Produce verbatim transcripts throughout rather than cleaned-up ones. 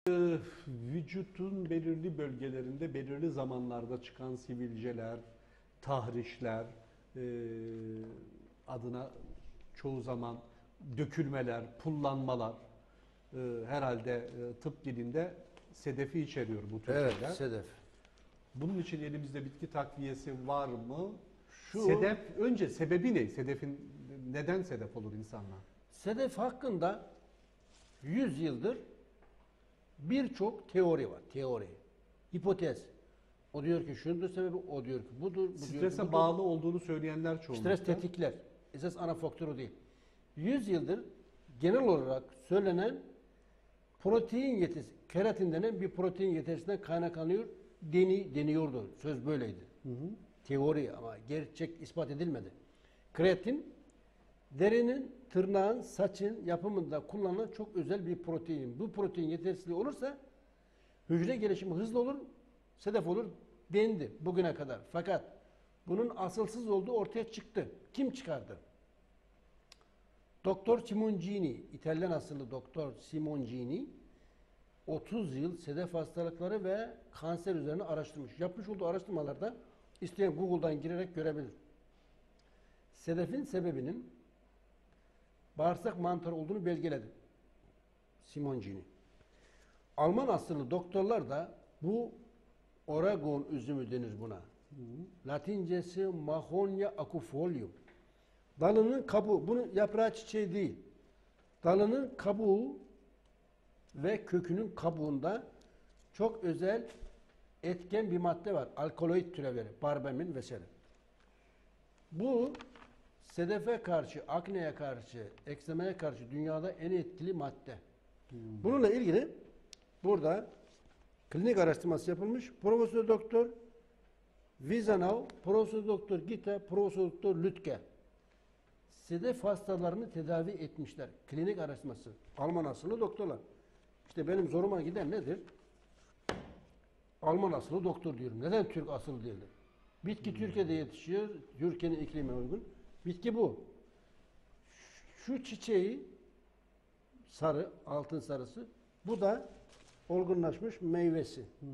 Vücutun belirli bölgelerinde belirli zamanlarda çıkan sivilceler, tahrişler, e, adına çoğu zaman dökülmeler, pullanmalar, e, herhalde e, tıp dilinde sedefi içeriyor bu tür Evet, şeyler. sedef. Bunun için elimizde bitki takviyesi var mı? Şu Sedef, önce sebebi ne? Sedefin neden sedef olur insanlar? sedef hakkında yüz yıldır birçok teori var. Teori. Hipotez. O diyor ki şundur sebebi, o diyor ki budur. Bu Strese diyor ki budur. bağlı olduğunu söyleyenler çoğunlukla. Stres tetikler. Esas ana faktörü değil. yüz yıldır genel olarak söylenen protein yetisi, keratin denen bir protein yetisinden kaynaklanıyor deni, deniyordu. Söz böyleydi. Hı hı. Teori ama gerçek ispat edilmedi. Kreatin derinin, tırnağın, saçın yapımında kullanılan çok özel bir protein. Bu protein yetersizliği olursa hücre gelişimi hızlı olur, sedef olur dendi bugüne kadar. Fakat bunun asılsız olduğu ortaya çıktı. Kim çıkardı? Doktor Simoncini, İtalyan asıllı Doktor Simoncini otuz yıl sedef hastalıkları ve kanser üzerine araştırmış. Yapmış olduğu araştırmalarda isteyen Google'dan girerek görebilir. Sedefin sebebinin bağırsak mantarı olduğunu belgeledi Simoncini. Alman asıllı doktorlar da bu Oregon üzümü denir buna. Hı hı. Latincesi Mahonia aquifolium. Dalının kabuğu, bunun yaprağı çiçeği değil. Dalının kabuğu ve kökünün kabuğunda çok özel etken bir madde var. Alkaloid türevleri, barbemin vesaire. Bu sedefe karşı, akneye karşı, eksemeye karşı dünyada en etkili madde. Hmm. Bununla ilgili burada klinik araştırması yapılmış. Profesör Doktor Wiesenau, Profesör Doktor Gitte, Profesör Doktor Lütke sedef hastalarını tedavi etmişler. Klinik araştırması. Alman asıllı doktorlar. İşte benim zoruma giden nedir? Alman asıllı doktor diyorum. Neden Türk asıllı değildir? Bitki hmm. Türkiye'de yetişiyor. Türkiye'nin iklimine uygun. Bitki bu. Şu çiçeği sarı, altın sarısı. Bu da olgunlaşmış meyvesi. Hmm.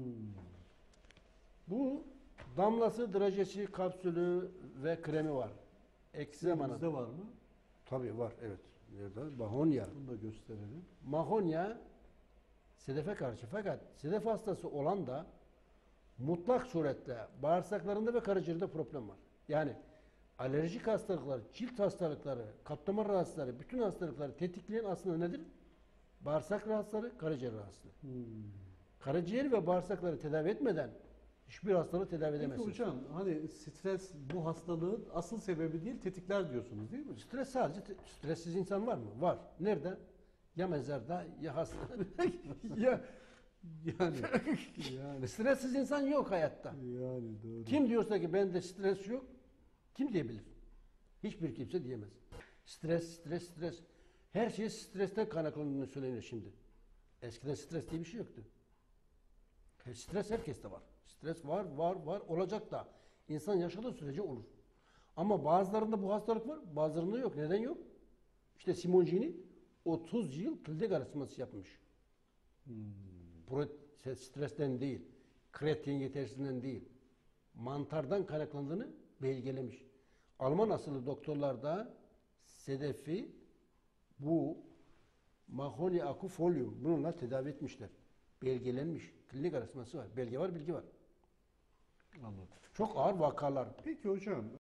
Bu damlası, drajesi, kapsülü ve kremi var. Eksemana. Bizde var mı? Tabii var, evet. Nerede? Mahonya. Bunu da gösterelim. Mahonya sedefe karşı. Fakat sedef hastası olan da mutlak suretle bağırsaklarında ve karaciğerde problem var. Yani alerjik hastalıklar, cilt hastalıkları, kalp damar rahatsızlıkları, bütün hastalıkları tetikleyen aslında nedir? Bağırsak rahatsızlıkları, karaciğer rahatsızlığı. Hmm. Karaciğer ve bağırsakları tedavi etmeden hiçbir hastalığı tedavi edemezsiniz. Peki hocam, hani stres bu hastalığın asıl sebebi değil, tetikler diyorsunuz değil mi? Stres sadece, stressiz insan var mı? Var. Nerede? Ya mezarda, ya hastanede, ya yani yani stressiz insan yok hayatta. Yani doğru. Kim diyorsa ki bende stres yok, kim diyebilir? Hiçbir kimse diyemez. Stres, stres, stres. Her şey stresten kaynaklandığını söyleniyor şimdi. Eskiden stres diye bir şey yoktu. Stres herkeste var. Stres var, var, var. Olacak da. İnsan yaşadığı sürece olur. Ama bazılarında bu hastalık var, bazılarında yok. Neden yok? İşte Simoncini otuz yıl klinik araştırması yapmış. Hmm. Stresten değil, kreatin yetersizliğinden değil, mantardan kaynaklandığını belgelemiş. Alman asıllı doktorlar da sedefi bu Mahonia aquifolium bununla tedavi etmişler. Belgelenmiş. Klinik araştırması var. Belge var, bilgi var. Anladım. Çok ağır vakalar. Peki hocam.